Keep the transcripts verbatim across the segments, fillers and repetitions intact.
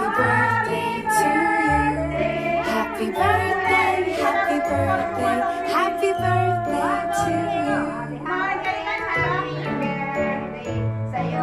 birthday to you. Happy birthday, happy birthday, happy birthday to you. Happy birthday sa'yo.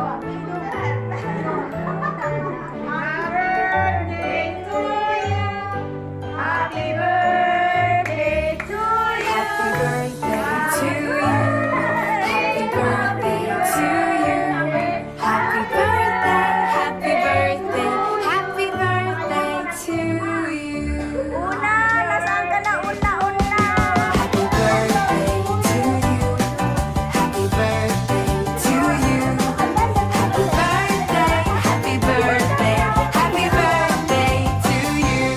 Birthday to you. Happy birthday to you. Happy birthday to you. Happy birthday to you. Happy birthday, happy birthday, happy birthday to you. Una, nasaan ka na? Una, una. Happy birthday to you. Happy birthday to you. Happy birthday, happy birthday, happy birthday to you.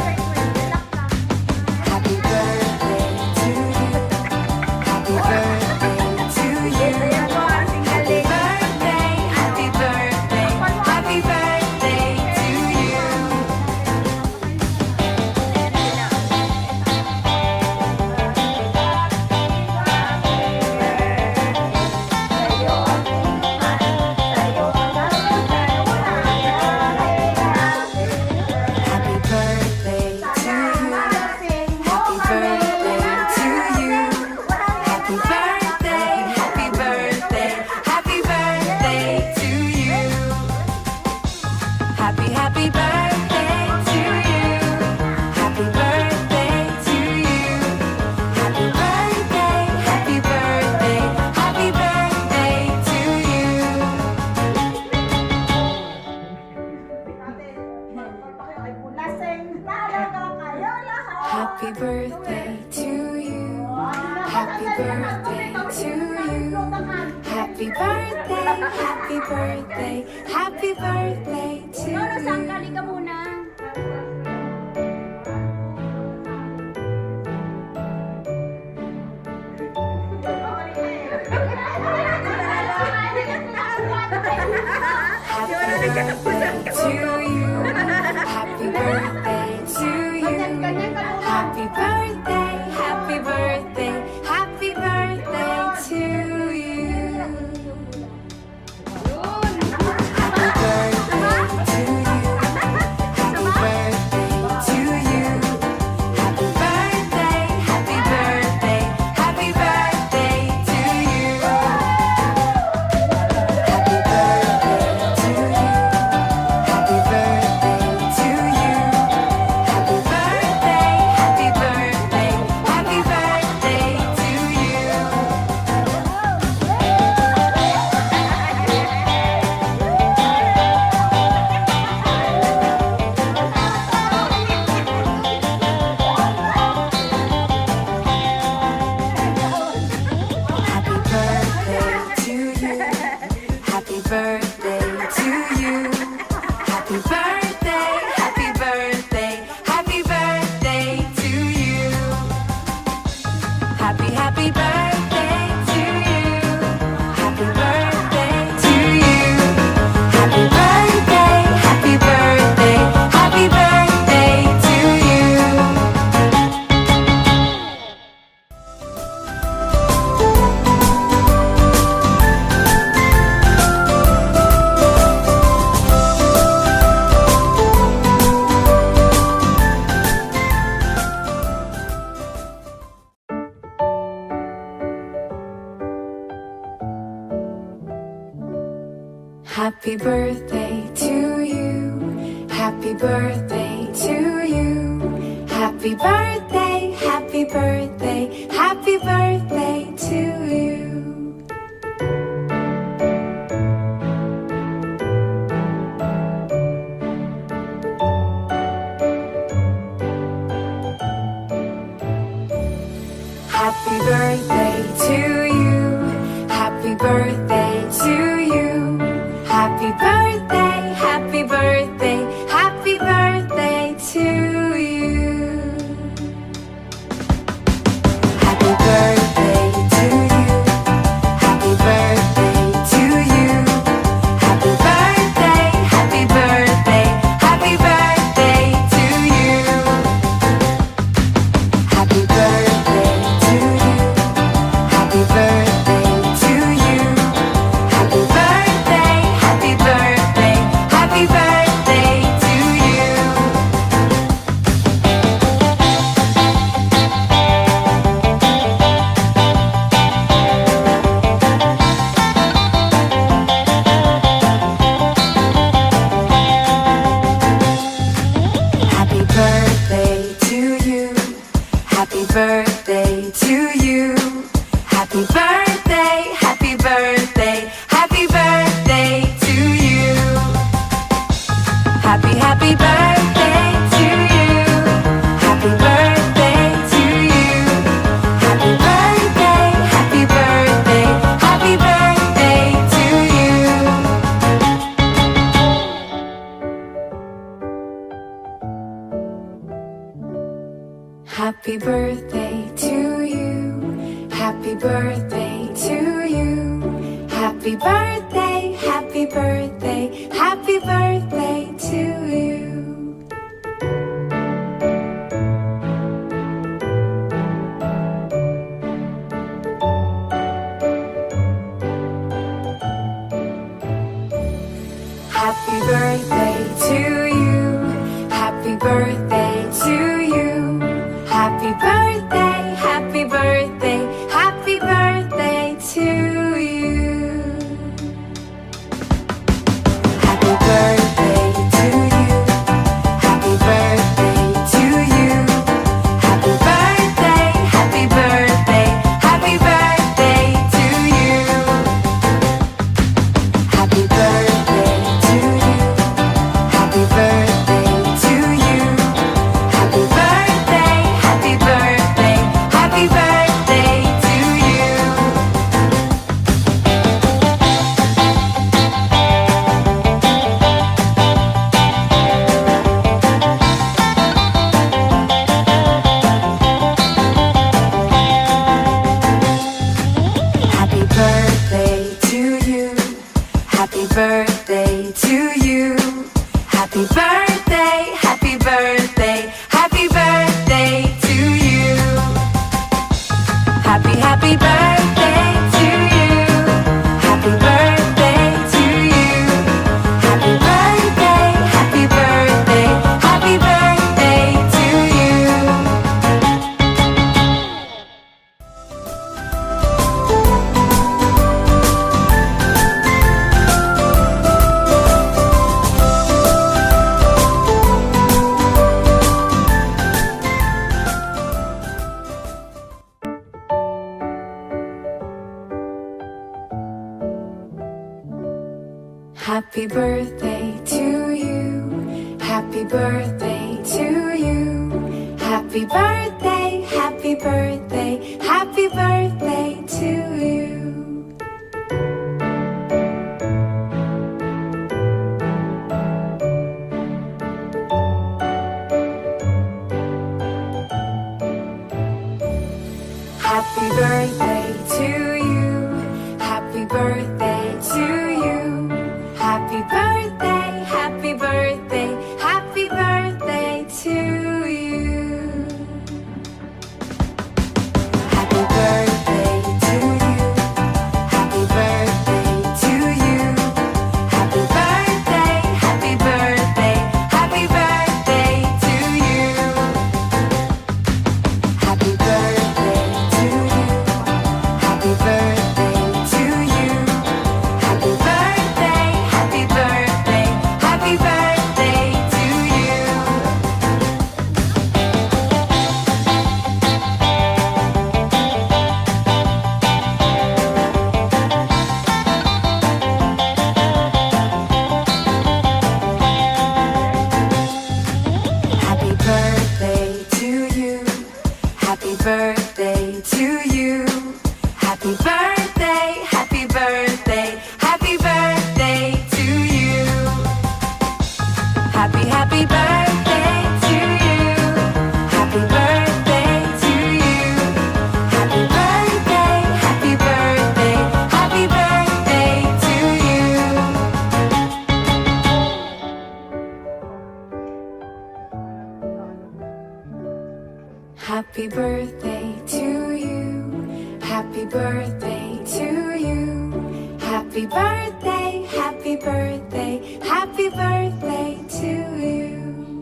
Happy birthday to you. Happy birthday to you. Happy birthday, happy birthday, happy birthday to you. Happy birthday to you. Happy birthday to you. Happy birthday, happy birthday, happy birthday to you. Happy, happy birthday to you. Happy birthday to you. Happy birthday, happy birthday, happy birthday to you. Lasing talaga kayo lahat. Happy birthday to you. Happy birthday to you. Happy birthday, happy birthday, happy birthday to Nono, saan you. ka? Liga muna. Happy birthday to you. Happy birthday to you. Happy birthday, happy birthday, happy birthday to you. Happy birthday to you. Happy birthday to you. Happy birthday, happy birthday, happy birthday to you. Happy birthday to you. Happy birthday to you. Happy birthday, happy birthday, happy birthday to you. Happy birthday to you. Happy birthday to you. Happy birthday, happy birthday, happy birthday to you. Happy, happy birthday to you. Happy birthday to you. Happy birthday, happy birthday, happy birthday to you. Happy birthday to you. Happy birthday to you. Happy birthday, happy birthday, happy birthday to you. Happy birthday to you. Happy birthday to you. Happy birthday, happy birthday, happy birthday to you. Happy birthday Happy birthday to you. Happy birthday to you. Happy birthday, happy birthday, happy birthday to you. Happy birthday to you. Happy birthday to you. Happy birthday, happy birthday, happy birthday to you. Happy birthday to you. Happy birthday to you. Happy birthday, happy birthday, happy birthday to you. Happy birthday to you. Happy birthday to you. Happy birthday, happy birthday, happy birthday to you. Happy birthday to you. Happy birthday to you. Happy birthday, happy birthday, happy birthday to you. Happy birthday to you. Happy birthday to you. Happy birthday, happy birthday, happy birthday to you. Happy, happy birthday to you. Happy birthday to you. Happy birthday, happy birthday, happy birthday to you. Happy birthday to you. Happy birthday to you. Happy birthday, happy birthday, happy birthday to you. Happy birthday to you. Happy birthday to you. Happy birthday, happy birthday, happy birthday to you. Happy birthday to you. Happy birthday to you. Happy birthday, happy birthday, happy birthday to you. Happy birthday to you. Happy birthday to you. Happy birthday, happy birthday, happy birthday to you. Happy birthday to you. Happy birthday to you. Happy birthday, happy birthday, happy birthday to you. Happy, happy birthday to you. Happy birthday to you. Happy birthday, happy birthday, happy birthday to you. Happy birthday to you. Happy birthday to you. Happy birthday, happy birthday, happy birthday to you.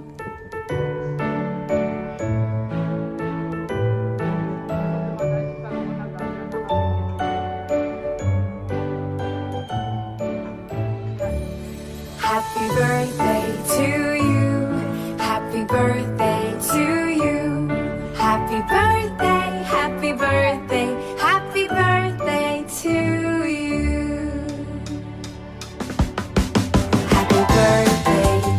Happy birthday to you. Happy birthday to you. Happy birthday, happy birthday, happy birthday to you. Happy birthday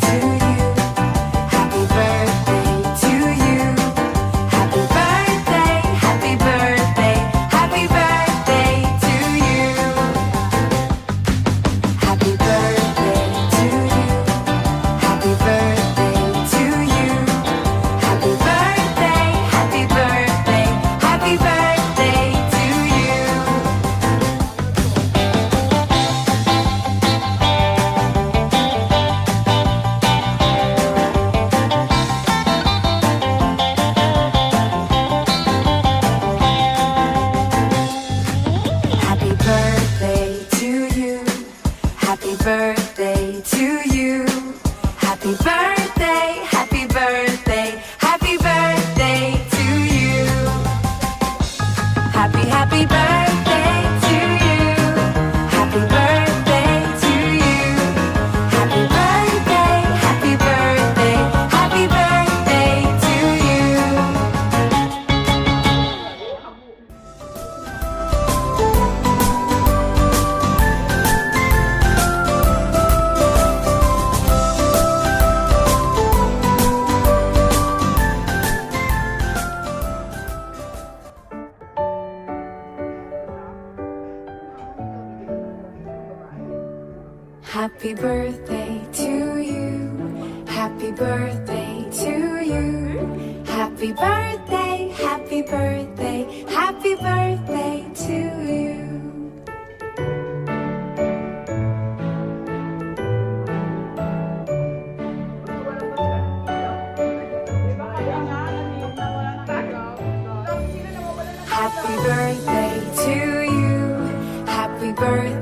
Happy birthday to you. Happy birthday to you. Happy birthday, happy birthday, happy birthday to you. Happy birthday to you. Happy birthday.